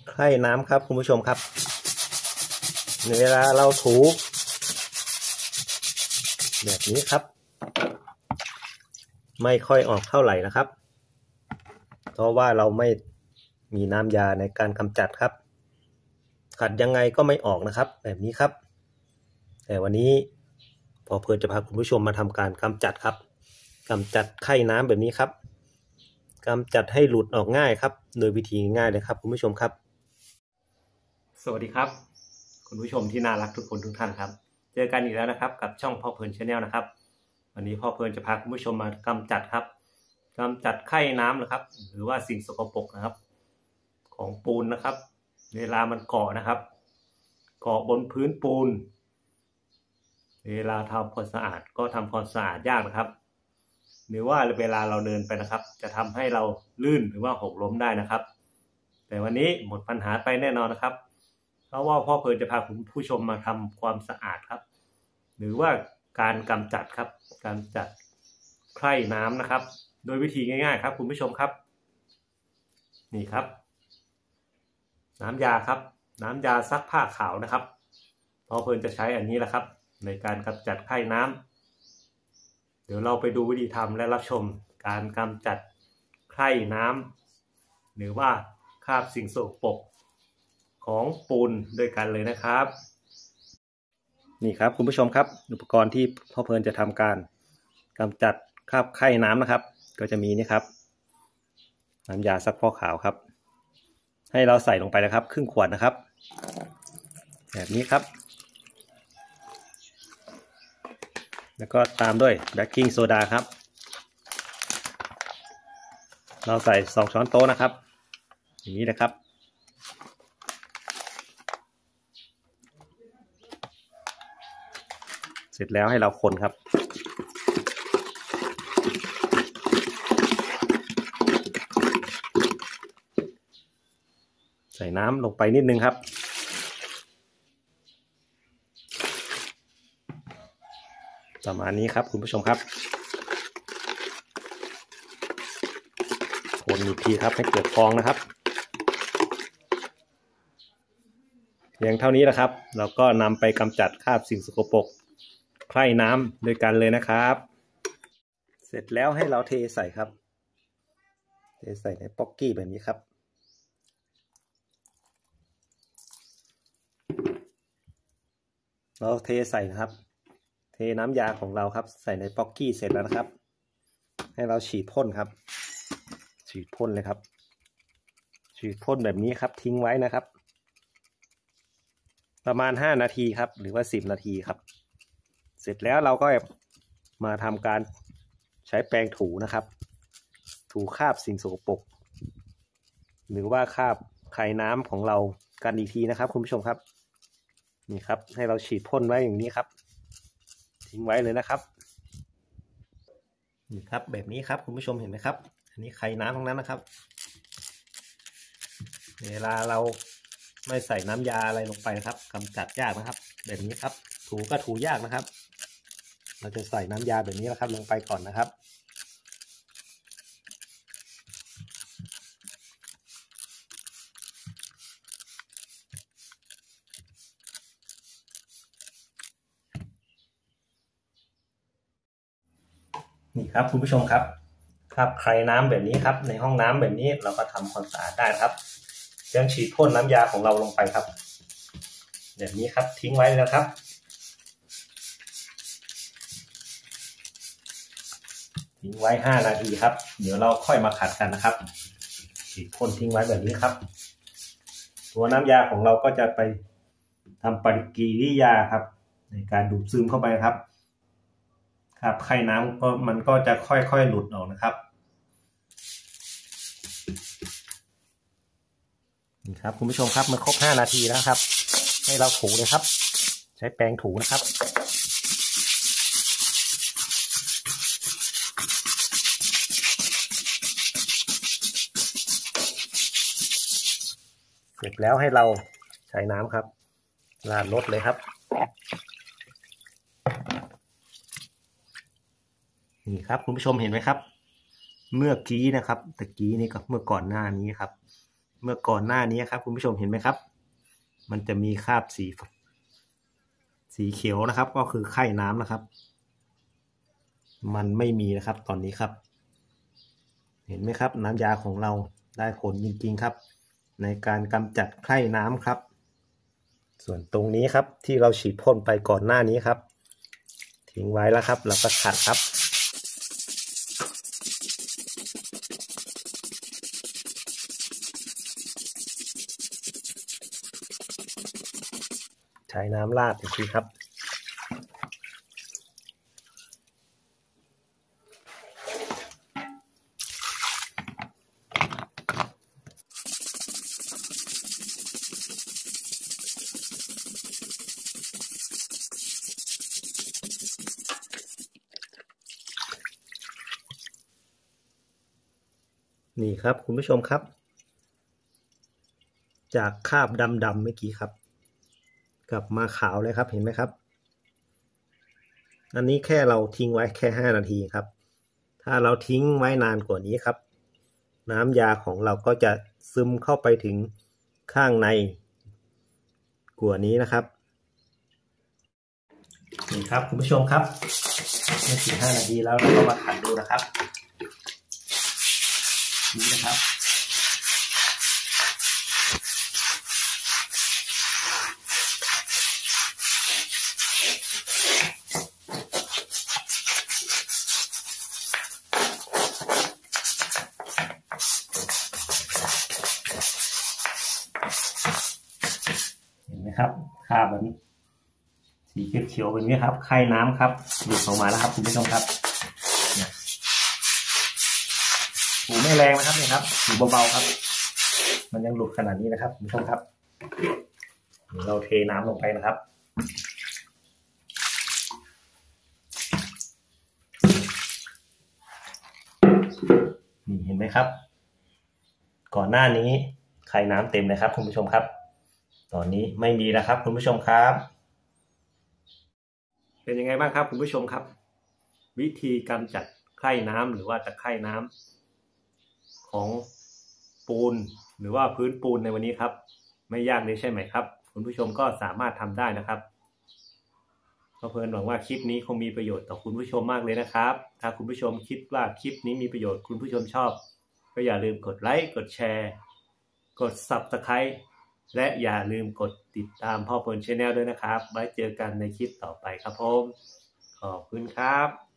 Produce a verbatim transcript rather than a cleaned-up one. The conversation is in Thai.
ไข่น้ำครับคุณผู้ชมครับเวลาเราถูแบบนี้ครับไม่ค่อยออกเท่าไหร่นะครับเพราะว่าเราไม่มีน้ำยาในการกำจัดครับขัดยังไงก็ไม่ออกนะครับแบบนี้ครับแต่วันนี้พอเพลินจะพาคุณผู้ชมมาทำการกำจัดครับกำจัดไข่น้ำแบบนี้ครับกำจัดให้หลุดออกง่ายครับโดยวิธีง่ายเลยครับคุณผู้ชมครับสวัสดีครับคุณผู้ชมที่น่ารักทุกคนทุกท่านครับเจอกันอีกแล้วนะครับกับช่องพ่อเพลินชาแนลนะครับวันนี้พ่อเพลินจะพาคุณผู้ชมมากำจัดครับกำจัดไข่น้ำนะครับหรือว่าสิ่งสกปรกนะครับของปูนนะครับเวลามันเกาะนะครับเกาะบนพื้นปูนเวลาทำความสะอาดก็ทำความสะอาดยากนะครับหรือว่าเวลาเราเดินไปนะครับจะทำให้เราลื่นหรือว่าหกล้มได้นะครับแต่วันนี้หมดปัญหาไปแน่นอนนะครับเพราะว่าพ่อเพลินจะพาคุณผู้ชมมาทำความสะอาดครับหรือว่าการกำจัดครับการจัดไข่น้ำนะครับโดยวิธีง่ายๆครับคุณผู้ชมครับนี่ครับน้ำยาครับน้ำยาซักผ้าขาวนะครับพ่อเพลินจะใช้อันนี้แหละครับในการกำจัดไข่น้ำเดี๋ยวเราไปดูวิธีทำและรับชมการกำจัดไข่น้ำหรือว่าคราบสิ่งสกปรกของปูนด้วยกันเลยนะครับนี่ครับคุณผู้ชมครับอุปกรณ์ที่พ่อเพลินจะทำการกำจัดคราบไข่น้ำนะครับก็จะมีนี่ครับน้ำยาซักฟอกขาวครับให้เราใส่ลงไปนะครับครึ่งขวดนะครับแบบนี้ครับแล้วก็ตามด้วยเบกกิ้งโซดาครับเราใส่สองช้อนโต๊ะนะครับอย่างนี้นะครับเสร็จแล้วให้เราคนครับใส่น้ำลงไปนิดนึงครับประมาณนี้ครับคุณผู้ชมครับคนอีกทีครับให้เกิดฟองนะครับเพียงเท่านี้นะครับเราก็นำไปกำจัดคราบสิ่งสกปรกไข่น้ำด้วยกันเลยนะครับเสร็จแล้วให้เราเทใส่ครับเทใส่ในป๊อกกี้แบบนี้ครับเราเทใส่นะครับเทน้ำยาของเราครับใส่ในป๊อกกี้เสร็จแล้วนะครับให้เราฉีดพ่นครับฉีดพ่นเลยครับฉีดพ่นแบบนี้ครับทิ้งไว้นะครับประมาณห้านาทีครับหรือว่าสิบนาทีครับเสร็จแล้วเราก็มาทำการใช้แปรงถูนะครับถูคราบสิ่งสกปรกหรือว่าคราบไข่น้ำของเรากันอีกทีนะครับคุณผู้ชมครับนี่ครับให้เราฉีดพ่นไว้อย่างนี้ครับทิ้งไว้เลยนะครับนี่ครับแบบนี้ครับคุณผู้ชมเห็นไหมครับอันนี้ไข่น้ำทั้งนั้นนะครับเวลาเราไม่ใส่น้ำยาอะไรลงไปนะครับกำจัดยากนะครับแบบนี้ครับถูก็ถูยากนะครับเราจะใส่น้ำยาแบบนี้นะครับลงไปก่อนนะครับนี่ครับคุณผู้ชมครับครับไข่น้ำแบบนี้ครับในห้องน้ำแบบนี้เราก็ทำความสะอาดได้ครับยังฉีดพ่นน้ำยาของเราลงไปครับแบบนี้ครับทิ้งไว้แล้วครับทิ้งไว้ห้านาทีครับเดี๋ยวเราค่อยมาขัดกันนะครับฉีดพ่นทิ้งไว้แบบนี้ครับตัวน้ำยาของเราก็จะไปทำปฏิกิริยาครับในการดูดซึมเข้าไปครับครับไข่น้ำก็มันก็จะค่อยๆหลุดออกนะครับนี่ครับคุณผู้ชมครับมันครบห้านาทีแล้วครับให้เราถูเลยครับใช้แปรงถูนะครับเสร็จแล้วให้เราใช้น้ำครับราดรถเลยครับนี่ครับคุณผู้ชมเห็นไหมครับเมื่อกี้นะครับตะกี้นี่กับเมื่อก่อนหน้านี้ครับเมื่อก่อนหน้านี้ครับคุณผู้ชมเห็นไหมครับมันจะมีคราบสีสีเขียวนะครับก็คือไข่น้ำนะครับมันไม่มีนะครับตอนนี้ครับเห็นไหมครับน้ำยาของเราได้ผลจริงๆครับในการกำจัดไข่น้ำครับส่วนตรงนี้ครับที่เราฉีดพ่นไปก่อนหน้านี้ครับทิ้งไว้แล้วครับเราก็ขัดครับใช้น้ำราดอีกทีครับนี่ครับคุณผู้ชมครับจากคราบดำๆเมื่อกี้ครับกลับมาขาวเลยครับเห็นไหมครับอันนี้แค่เราทิ้งไว้แค่ห้านาทีครับถ้าเราทิ้งไว้นานกว่านี้ครับน้ำยาของเราก็จะซึมเข้าไปถึงข้างในกว่านี้นะครับนี่ครับคุณผู้ชมครับเมื่อถึงห้านาทีแล้วเราก็มาขัดดูนะครับนี่นะครับเห็นไหมครับคราบแบบนี้สีเขียวๆแบบนี้ครับไข่น้ำครับหลุดออกมาแล้วครับคุณผู้ชมครับถูไม่แรงนะครับนี่ครับถูเบาๆครับมันยังหลุดขนาดนี้นะครับคุณผู้ชมครับเราเทน้ำลงไปนะครับนี่เห็นไหมครับก่อนหน้านี้ไข่น้ำเต็มเลยครับคุณผู้ชมครับตอนนี้ไม่มีแล้วครับคุณผู้ชมครับเป็นยังไงบ้างครับคุณผู้ชมครับวิธีกำจัดไข่น้ำหรือว่าตะไคร่น้ำของปูนหรือว่าพื้นปูนในวันนี้ครับไม่ยากเลยใช่ไหมครับคุณผู้ชมก็สามารถทำได้นะครับก็เพิ่นหวังว่าคลิปนี้คงมีประโยชน์ต่อคุณผู้ชมมากเลยนะครับถ้าคุณผู้ชมคิดว่าคลิปนี้มีประโยชน์คุณผู้ชมชอบก็อย่าลืมกดไลค์กดแชร์กด ซับสไครบ์ และอย่าลืมกดติดตามพ่อเพิ่น Channel ด้วยนะครับไว้เจอกันในคลิปต่อไปครับผมขอบคุณครับ